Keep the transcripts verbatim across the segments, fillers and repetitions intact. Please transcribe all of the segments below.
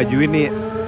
Majuin nih.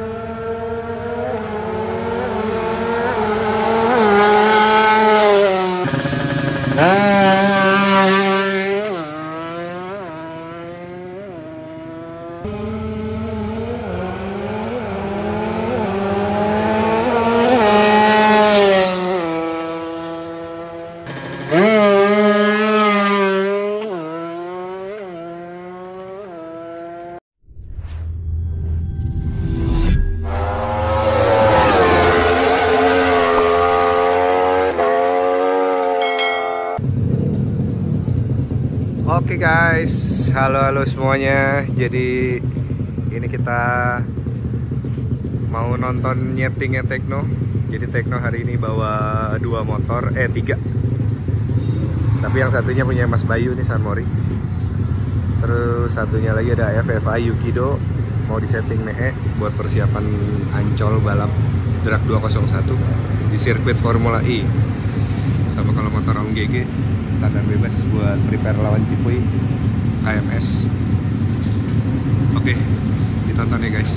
Oke guys, halo halo semuanya. Jadi ini kita mau nonton nyetingnya Tekno. Jadi Tekno hari ini bawa dua motor, eh tiga. Tapi yang satunya punya Mas Bayu nih, Sanmori. Terus satunya lagi ada F F A Yukido, mau disetting mee buat persiapan Ancol balap drag dua nol satu di sirkuit Formula E. Sama kalau motor Om G G standar bebas buat prepare lawan Cipuy K M S. Oke, ditonton ya guys.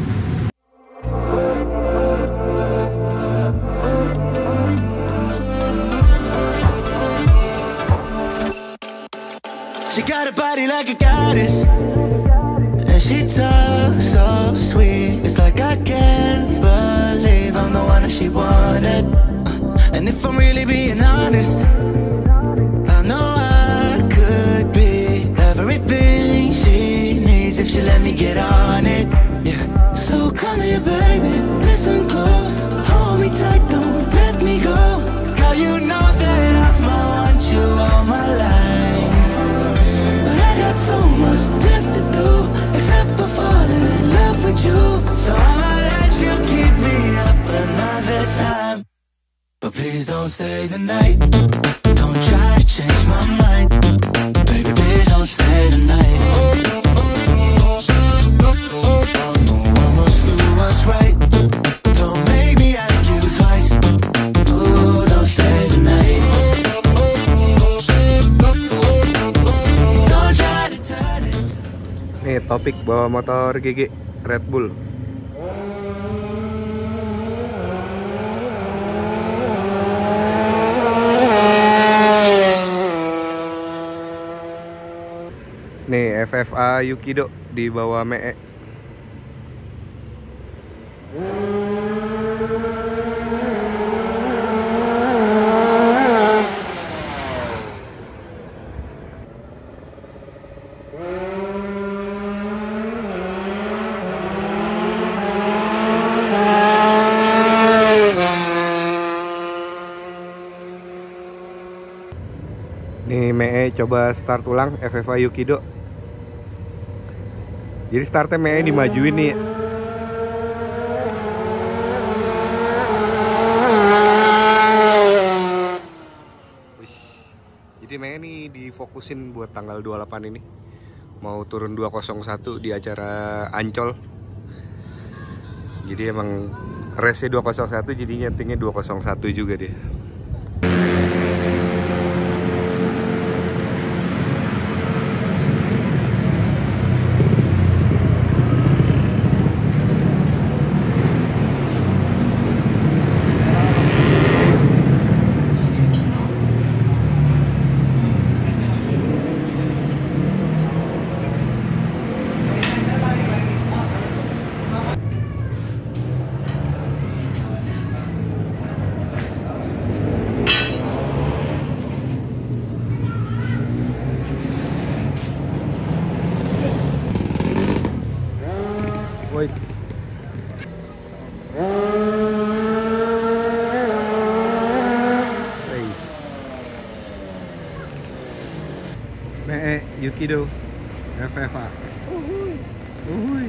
She got a body like a goddess, and she talks so sweet. It's like I can't believe I'm the one that she wanted. And if I'm really being honest, I know I could be everything she needs if she let me get on it. Yeah. So come here, baby, listen close, hold me tight, don't let me go. Girl, you know that I'ma want you all my life, but I got so much left to do, except for falling in love with you. So I'ma let you keep me up another time, but please don't stay the night. Don't try to change my mind, baby, please don't stay the night. I must do what's right, don't make me ask you twice. Ooh, don't stay the night. Don't try to turn it. Nih topik bawa motor G G Red Bull. Nih F F A Yukido di bawah mee. Nih mee coba start ulang F F A Yukido. Jadi startnya mee dimajuin nih. Jadi mee nih difokusin buat tanggal dua puluh delapan ini. Mau turun dua nol satu di acara Ancol. Jadi emang race dua nol satu, jadi nyetingnya dua nol satu juga dia. Woi. Hey. Mee Yukido F F A. Uhuy. Uhuy.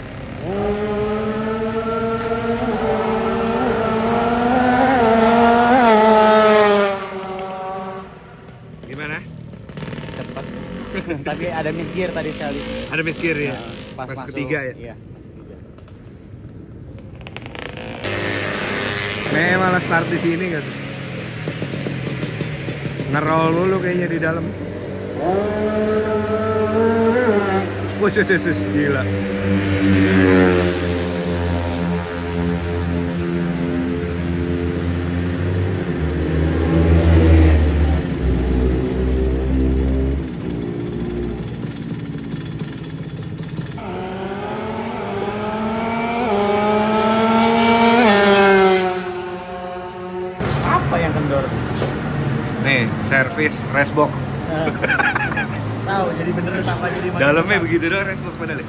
Gimana? Cepat. Tapi ada miss gear tadi sekali. Ada miss gear ya? Pas, Pas masuk, ketiga ya? Iya. Mee malah start di sini kan. Ngerol dulu kayaknya di dalam. Wih. sus, sus, sus, gila. Apa yang kendor? Nih, servis racebox. Tahu jadi bener apa jadi mana? Dalamnya begitu doang racebox padahal.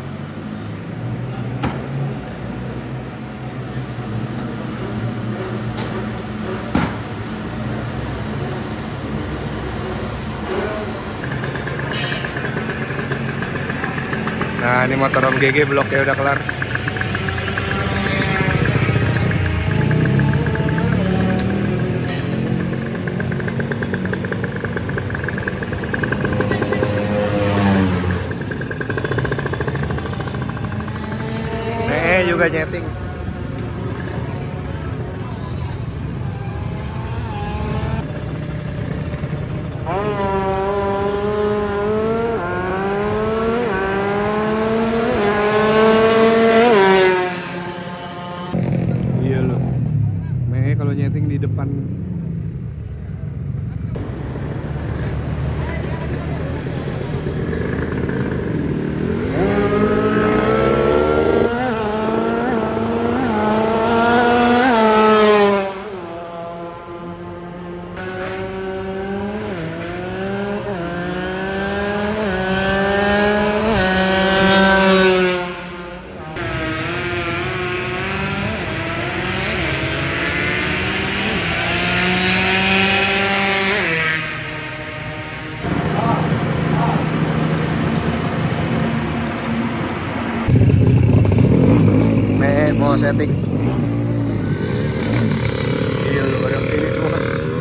Nah, ini motor Om G G bloknya udah kelar. Eh, juga nyeting. Iya loh. Me kalau nyeting di depan. Me mau setting. Iya loh, pada sini semua.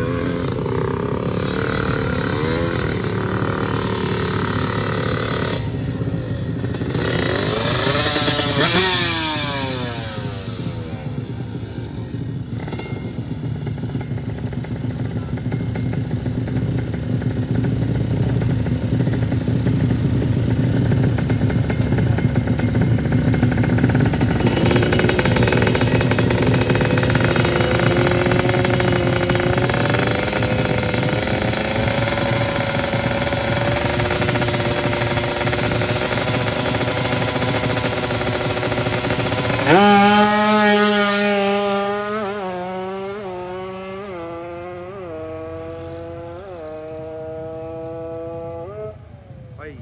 Oi.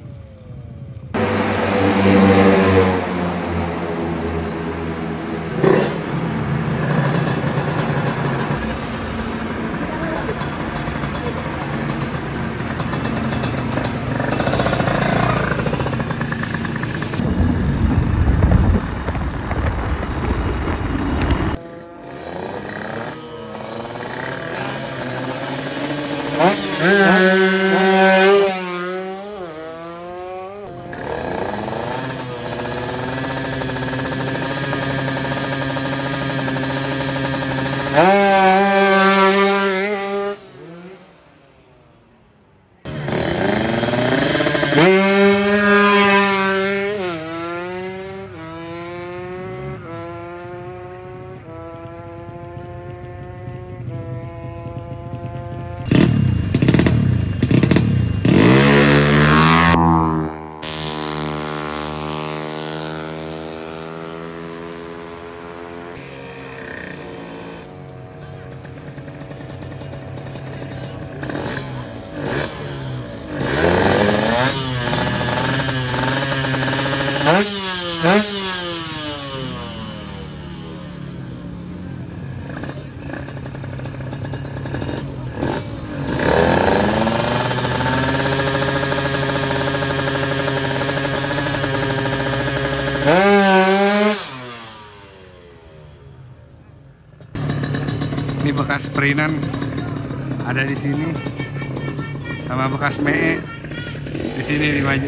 Ini bekas sprintan ada di sini, sama bekas mee di sini di maju.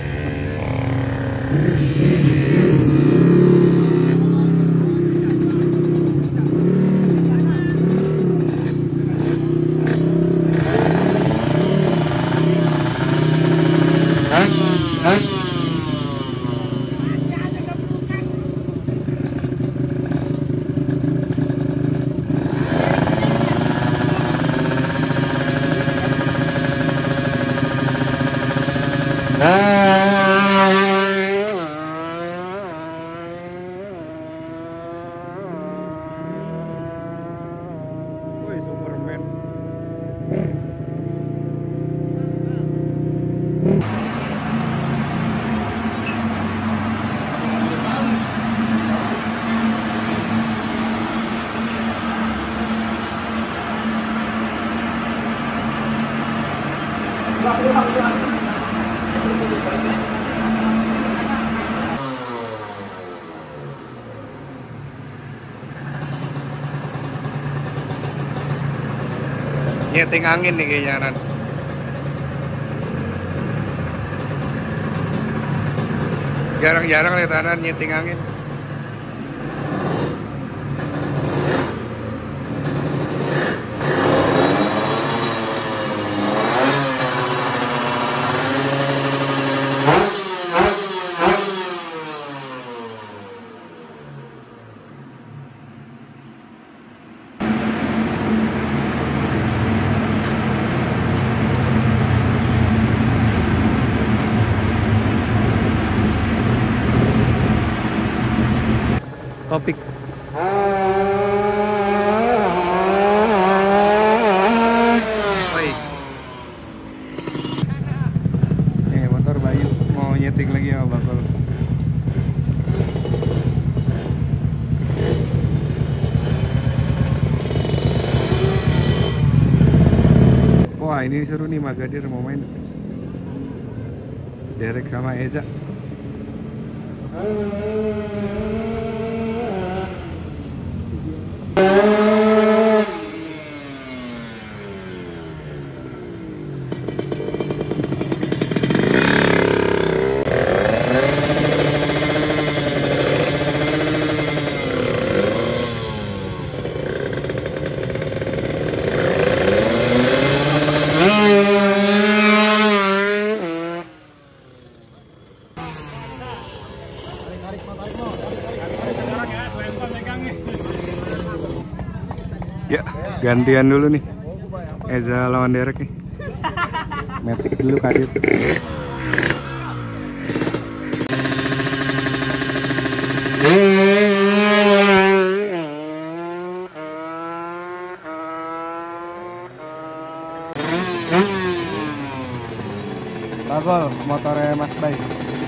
Woi, Superman. Nyeting angin nih kayaknya Nan. Jarang-jarang lihat Anan nyeting angin. Topik. Oi. Eh, motor Bayu mau nyeting lagi sama bakal. Wah, ini seru nih, Magadir mau main. Derek sama Eza. Ya, gantian dulu nih. Eza lawan Derek nih. Metik dulu Kadir. Bagol motornya Mas Bay.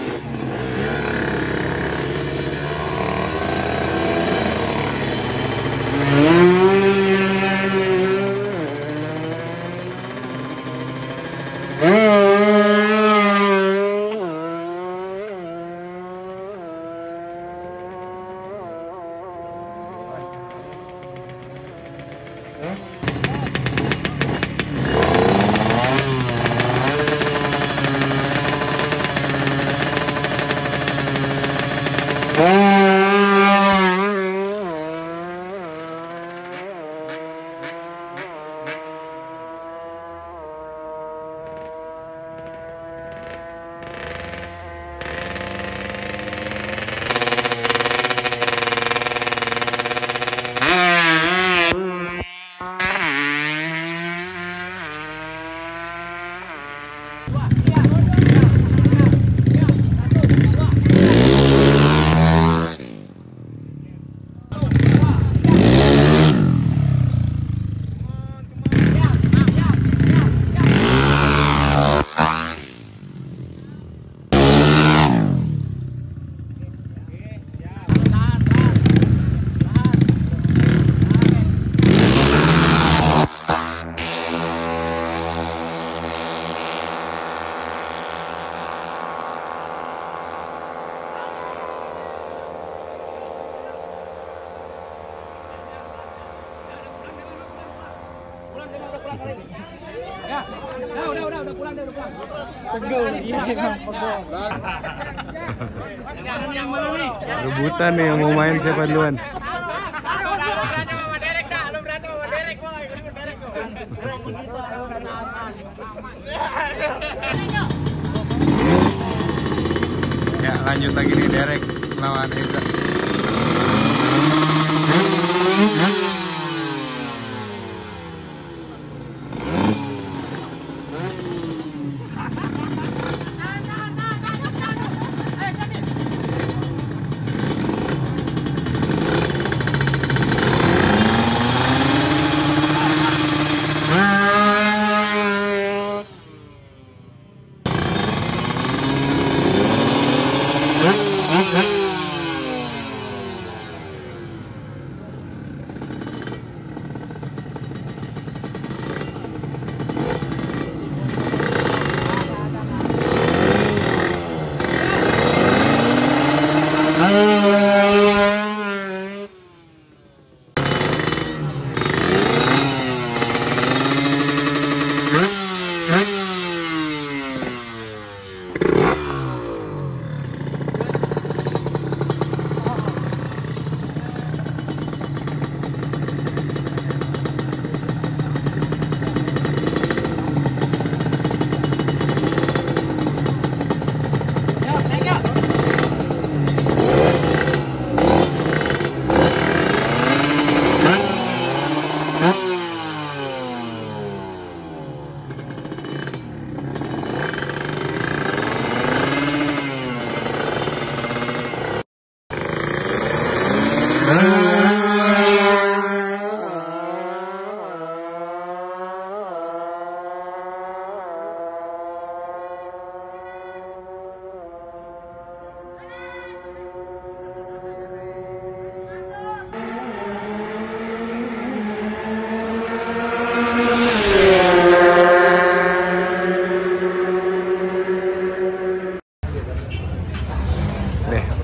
Ya, udah, udah, udah, udah pulang deh, udah pulang. Pegel, gila kan, pegel. Yang mana nih? Rebutan nih yang mau main siapa duluan. Lu berantem sama Derek dah, lu berantem sama Derek, gua ikut Derek tuh. Ya, lanjut lagi nih Derek lawan Eza.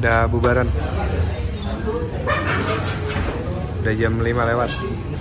udah bubaran. Udah jam lima lewat.